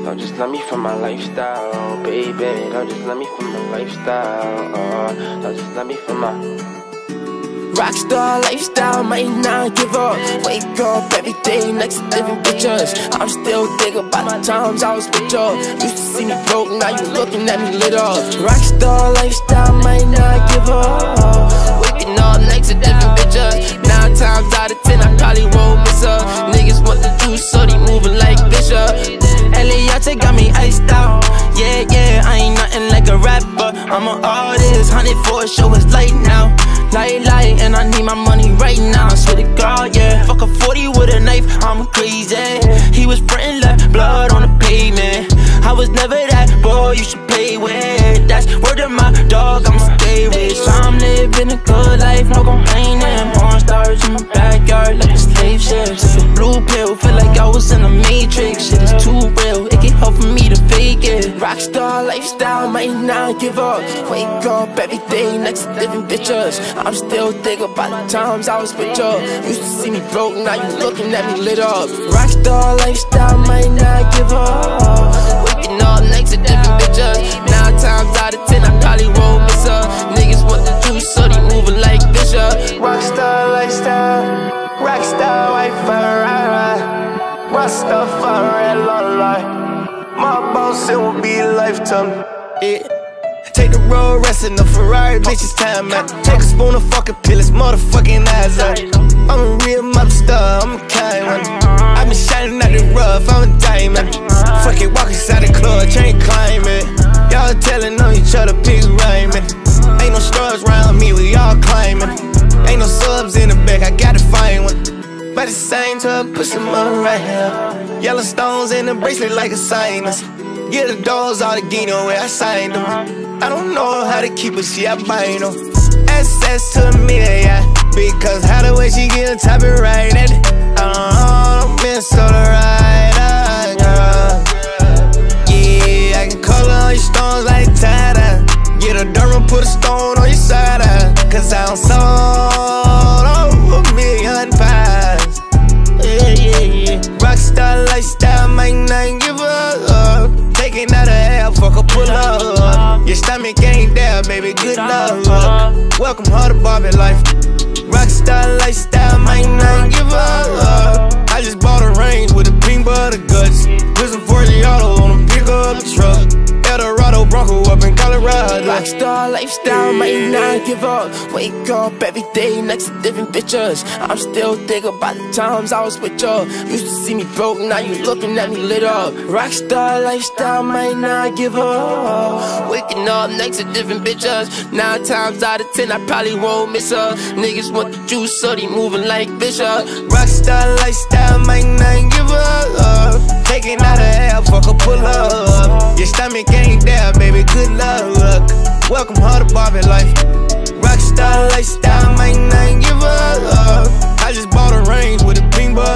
Don't just love me for my lifestyle, baby. Don't just love me for my lifestyle. Don't just love me for my rockstar lifestyle, might not give up. Wake up every day next to different bitches. I'm still thinking about the times I was with you. Used to see me broke, now you looking at me lit up. Rockstar lifestyle, might not give up. Waking up next to different bitches. 9 times out of 10 I probably won't miss her. Niggas want the juice, so they moving like Bishop. Eliate got me iced out. Yeah, yeah, I ain't nothing like a rapper. I'm an artist, 100 for a show, it's late now. Light, and I need my money right now. I swear to God, yeah. Fuck a 40 with a knife, I'm crazy. He was printing left blood on the pavement. I was never that boy you should play with. That's word of my dog, I'ma stay rich. I'm living a good life, no complaining. Porn stars in my backyard like a slave ship. Just a blue pill, feel like I was in a matrix. Shit is too real, it can't help for me to fake it. Rockstar lifestyle, might not give up. Wake up every day next to different bitches. I'm still thinking about the times I was with you. Used to see me broke, now you looking at me lit up. Rockstar lifestyle, might not give up. Waking up next to different bitches. 9 times out of 10 I probably won't miss her. Niggas want the juice, so they moving like Bishop. Rockstar lifestyle, rockstar wife for ride. Rockstar for red light. My boss, it will be a lifetime. Yeah. Take the road, rest in the Ferrari, bitch, it's time, man. Take a spoon of fucking pill, it's motherfucking eyes up. I'm a real mobster, I'm a kind one. I been shining out the rough, I'm a diamond. Fuck it, walk inside the club, chain climbing. Y'all telling on each other, pick rhyming. Ain't no stars around me, we all climbing. Ain't no subs in the back, I gotta find one. By the same time, put some money right here. Yellow stones in the bracelet like a sinus. Get the doors all the Gino where I signed them. I don't know how to keep it, see I bind them. Access to me, yeah. Because how the way she get on top and right at it. I'm been so right, girl. Yeah, I can color on your stones like Tata. Get a derma, put a stone on your side, cause I'm sold over $1 million. Yeah. Rockstar lifestyle, might not give up. Taking out a hell, fuck a pull up. Your stomach ain't there, baby, good luck. Welcome her to Barbie life. Rockstar lifestyle, might not give up. I just bought a range with a pink butter guts. Put some 40 auto on a pick up truck. Eldorado Bronco up in Colorado. Rockstar lifestyle, might not give up. Wake up every day next to different bitches. I'm still thinking about the times I was with you. Used to see me broke, now you looking at me lit up. Rockstar lifestyle, might not give up. Waking up next to different bitches. 9 times out of 10 I probably won't miss her. Niggas want the juice, so they moving like Bishop. Rockstar lifestyle, might not give up. Taking out a hell, fuck a pull up. Your stomach ain't there, baby, good luck. Welcome her to Barbie life. Rockstar lifestyle, might not give up. I just bought a range with a pink bug.